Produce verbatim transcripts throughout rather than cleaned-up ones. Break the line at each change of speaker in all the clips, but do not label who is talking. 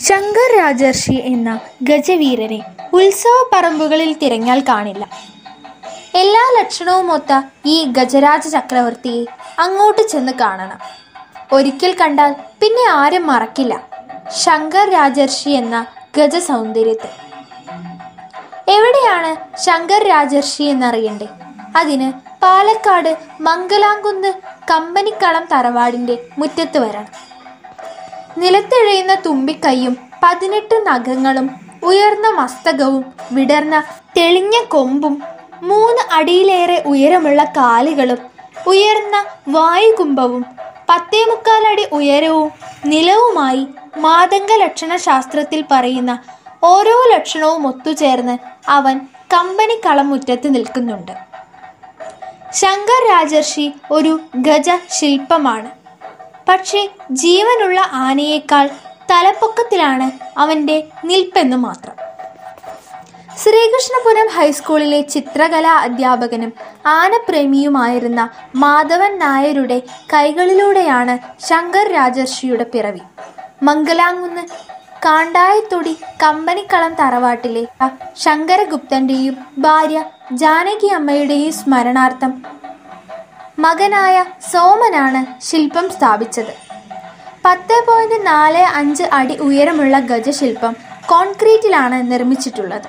ശങ്കർ രാജർഷി എന്ന ഗജവീരനെ ഉത്സവ പറമ്പുകളിൽ തിരഞ്ഞാൽ കാണില്ല. എല്ലാ ലക്ഷണവുമൊത്ത ഈ ഗജരാജ ചക്രവർത്തിയെ അങ്ങോട്ട് ചെന്ന് കാണണം. ഒരിക്കൽ കണ്ടാൽ പിന്നെ ആരും മറക്കില്ല ശങ്കർ രാജർഷി എന്ന ഗജസൗന്ദര്യത്തെ. എവിടെയാണ് ശങ്കർ രാജർഷി എന്നറിയണ്ടേ? അതിന് പാലക്കാട് മംഗലാംകുന്ന് കമ്പനിക്കളം തറവാടിൻ്റെ മുറ്റത്ത് വരണം. നിലത്തിഴയുന്ന തുമ്പിക്കൈയും പതിനെട്ട് നഖങ്ങളും ഉയർന്ന മസ്തകവും വിടർന്ന തെളിഞ്ഞ കൊമ്പും മൂന്ന് അടിയിലേറെ ഉയരമുള്ള കാലുകളും ഉയർന്ന വായുകുംഭവും പത്തേമുക്കാലടി ഉയരവും നിലവുമായി മാതംഗ ലക്ഷണ ശാസ്ത്രത്തിൽ പറയുന്ന ഓരോ ലക്ഷണവും ഒത്തുചേർന്ന് അവൻ കമ്പനിക്കളം മുറ്റത്ത് നിൽക്കുന്നുണ്ട്. ശങ്കർ രാജർഷി ഒരു ഗജ ശില്പമാണ്. പക്ഷേ ജീവനുള്ള ആനയേക്കാൾ തലപ്പൊക്കത്തിലാണ് അവൻ്റെ നിൽപ്പെന്ന് മാത്രം. ശ്രീകൃഷ്ണപുരം ഹൈസ്കൂളിലെ ചിത്രകലാ അധ്യാപകനും ആനപ്രേമിയുമായിരുന്ന മാധവൻ നായരുടെ കൈകളിലൂടെയാണ് ശങ്കർ രാജർഷിയുടെ പിറവി. മംഗലാംകുന്ന് കാണ്ടായത്തൊടി കമ്പനിക്കളം തറവാട്ടിലെ ശങ്കരഗുപ്തൻ്റെയും ഭാര്യ ജാനകി അമ്മയുടെയും സ്മരണാർത്ഥം മകനായ സോമനാണ് ശില്പം സ്ഥാപിച്ചത്. പത്ത് പോയിൻറ്റ് നാല് അഞ്ച് അടി ഉയരമുള്ള ഗജശില്പം കോൺക്രീറ്റിലാണ് നിർമ്മിച്ചിട്ടുള്ളത്.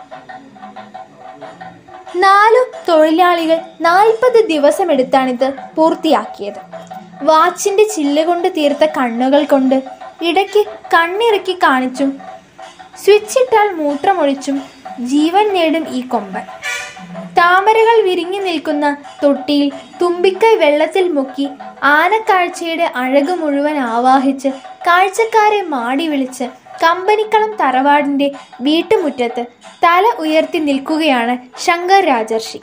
നാലു തൊഴിലാളികൾ നാൽപ്പത് ദിവസമെടുത്താണിത് പൂർത്തിയാക്കിയത്. വാച്ചിൻ്റെ ചില്ലുകൊണ്ട് തീർത്ത കണ്ണുകൾ കൊണ്ട് ഇടയ്ക്ക് കണ്ണിറുക്കി കാണിച്ചും സ്വിച്ചിട്ടാൽ മൂത്രമൊഴിച്ചും ജീവൻ നേടും ഈ കൊമ്പൻ. താമരകൾ വിരിഞ്ഞു നിൽക്കുന്ന തൊട്ടിയിൽ തുമ്പിക്കൈ വെള്ളത്തിൽ മുക്കി ആനക്കാഴ്ചയുടെ അഴക് മുഴുവൻ ആവാഹിച്ച് കാഴ്ചക്കാരെ മാടി വിളിച്ച് കമ്പനിക്കളം തറവാടിൻ്റെ വീട്ടുമുറ്റത്ത് തല ഉയർത്തി നിൽക്കുകയാണ് ശങ്കർ രാജർഷി.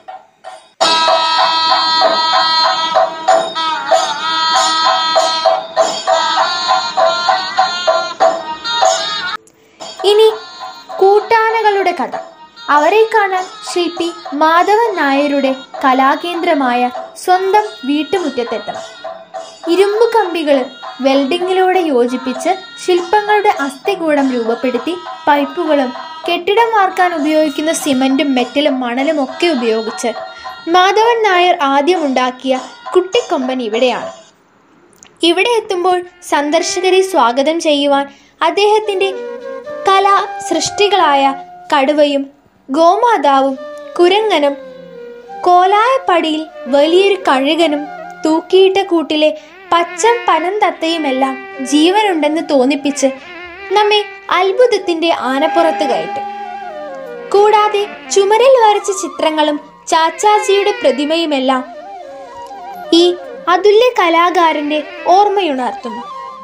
ഇനി കൂട്ടാനകളുടെ കഥ. അവരെ കാണാൻ ശില്പി മാധവൻ നായരുടെ കലാകേന്ദ്രമായ സ്വന്തം വീട്ടുമുറ്റത്തെത്തണം. ഇരുമ്പ് കമ്പികൾ വെൽഡിങ്ങിലൂടെ യോജിപ്പിച്ച് ശില്പങ്ങളുടെ അസ്ഥികൂടം രൂപപ്പെടുത്തി പൈപ്പുകളും കെട്ടിടം വാർക്കാൻ ഉപയോഗിക്കുന്ന സിമൻറ്റും മെറ്റലും മണലും ഒക്കെ ഉപയോഗിച്ച് മാധവൻ നായർ ആദ്യമുണ്ടാക്കിയ കുട്ടിക്കൊമ്പൻ ഇവിടെയാണ്. ഇവിടെ എത്തുമ്പോൾ സന്ദർശകരെ സ്വാഗതം ചെയ്യുവാൻ അദ്ദേഹത്തിൻ്റെ കലാ സൃഷ്ടികളായ കടുവയും ഗോമാതാവും കുരങ്ങനും കോലായപ്പടിയിൽ വലിയൊരു കഴുകനും തൂക്കിയിട്ട കൂട്ടിലെ പച്ചം പനന്തത്തയുമെല്ലാം ജീവനുണ്ടെന്ന് തോന്നിപ്പിച്ച് നമ്മെ അത്ഭുതത്തിൻ്റെ ആനപ്പുറത്ത് കയറ്റും. കൂടാതെ ചുമരിൽ വരച്ച ചിത്രങ്ങളും ചാച്ചാജിയുടെ പ്രതിമയുമെല്ലാം ഈ അതുല്യ കലാകാരൻ്റെ ഓർമ്മയുണർത്തുന്നു.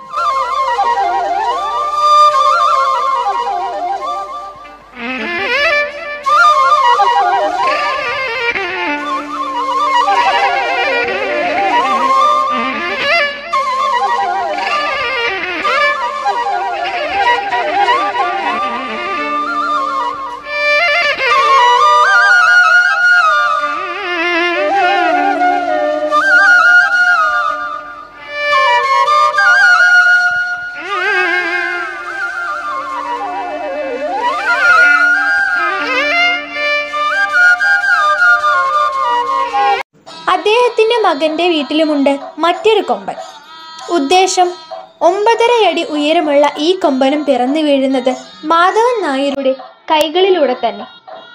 അദ്ദേഹത്തിൻ്റെ മകൻ്റെ വീട്ടിലുമുണ്ട് മറ്റൊരു കൊമ്പൻ. ഉദ്ദേശം ഒമ്പതരയടി ഉയരമുള്ള ഈ കൊമ്പനും പിറന്നു വീഴുന്നത് മാധവൻ നായരുടെ കൈകളിലൂടെ തന്നെ.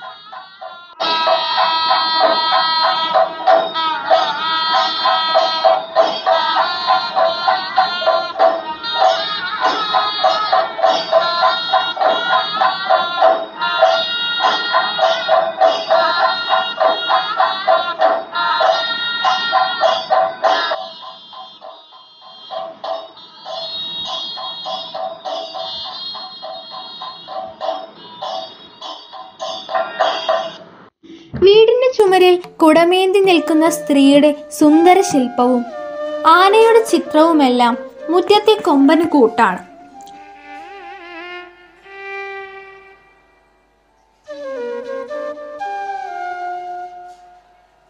വീടിൻ്റെ ചുമരിൽ കുടമേന്തി നിൽക്കുന്ന സ്ത്രീയുടെ സുന്ദര ശില്പവും ആനയുടെ ചിത്രവുമെല്ലാം മുറ്റത്തെ കൊമ്പന് കൂട്ടാണ്.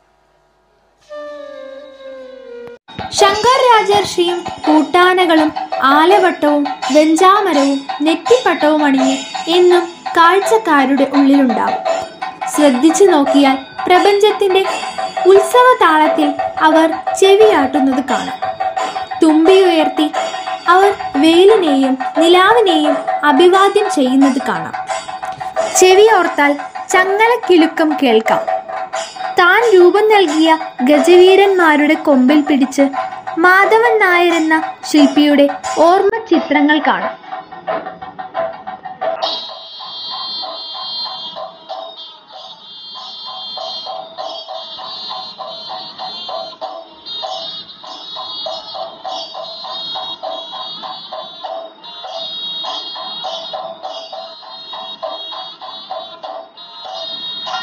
ശങ്കർ രാജർഷിയും കൂട്ടാനകളും ആലവട്ടവും വെഞ്ചാമരവും നെറ്റിപ്പട്ടവും അണിഞ്ഞ് എന്നും കാഴ്ചക്കാരുടെ ഉള്ളിലുണ്ടാവും. ശ്രദ്ധിച്ചു നോക്കിയാൽ പ്രപഞ്ചത്തിൻ്റെ ഉത്സവ താളത്തിൽ അവർ ചെവിയാട്ടുന്നത് കാണാം. തുമ്പി ഉയർത്തി അവർ വെയിലിനെയും നിലാവിനെയും അഭിവാദ്യം ചെയ്യുന്നത് കാണാം. ചെവിയോർത്താൽ ചങ്ങലക്കിലുക്കം കേൾക്കാം. താൻ രൂപം നൽകിയ ഗജവീരന്മാരുടെ കൊമ്പിൽ പിടിച്ച് മാധവൻ നായർ എന്ന ശില്പിയുടെ ഓർമ്മ ചിത്രങ്ങൾ കാണാം.